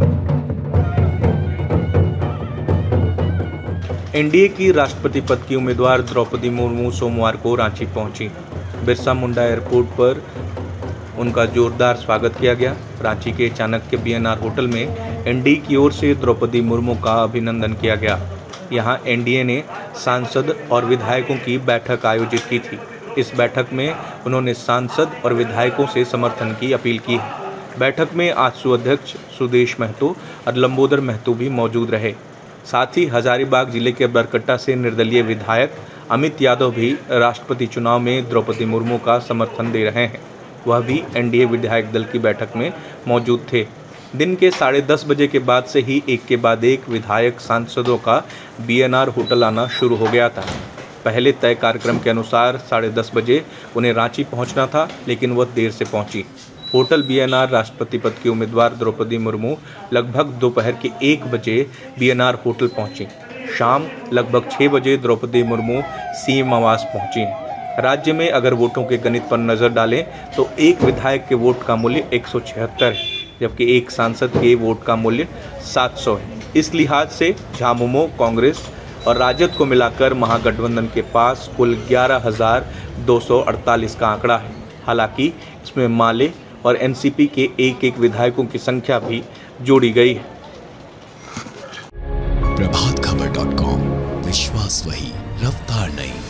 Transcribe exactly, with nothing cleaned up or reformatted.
NDA की राष्ट्रपति पद की उम्मीदवार द्रौपदी मुर्मू सोमवार को रांची पहुंची। बिरसा मुंडा एयरपोर्ट पर उनका जोरदार स्वागत किया गया। रांची के चाणक्य बीएनआर होटल में एनडीए की ओर से द्रौपदी मुर्मू का अभिनंदन किया गया। यहां एनडीए ने सांसद और विधायकों की बैठक आयोजित की थी। इस बैठक में उन्होंने सांसद और विधायकों से समर्थन की अपील की है। बैठक में आजसू अध्यक्ष सुदेश महतो और लंबोदर महतो भी मौजूद रहे। साथ ही हजारीबाग जिले के बरकट्टा से निर्दलीय विधायक अमित यादव भी राष्ट्रपति चुनाव में द्रौपदी मुर्मू का समर्थन दे रहे हैं। वह भी एनडीए विधायक दल की बैठक में मौजूद थे। दिन के साढ़े दस बजे के बाद से ही एक के बाद एक विधायक सांसदों का बीएनआर होटल आना शुरू हो गया था। पहले तय कार्यक्रम के अनुसार साढ़े दस बजे उन्हें रांची पहुंचना था, लेकिन वह देर से पहुंची। होटल बीएनआर राष्ट्रपति पद की उम्मीदवार द्रौपदी मुर्मू लगभग दोपहर के एक बजे बीएनआर होटल पहुंची। शाम लगभग छः बजे द्रौपदी मुर्मू सीएम आवास पहुंची। राज्य में अगर वोटों के गणित पर नजर डालें तो एक विधायक के वोट का मूल्य एक सौ छिहत्तर है, जबकि एक सांसद के वोट का मूल्य सात सौ है। इस लिहाज से झामुमो, कांग्रेस और राजद को मिलाकर महागठबंधन के पास कुल ग्यारह हज़ार दो सौ अड़तालीस का आंकड़ा है। हालांकि इसमें माले और एनसीपी के एक एक विधायकों की संख्या भी जोड़ी गई है। प्रभात खबर डॉट कॉम, विश्वास वही, रफ्तार नहीं।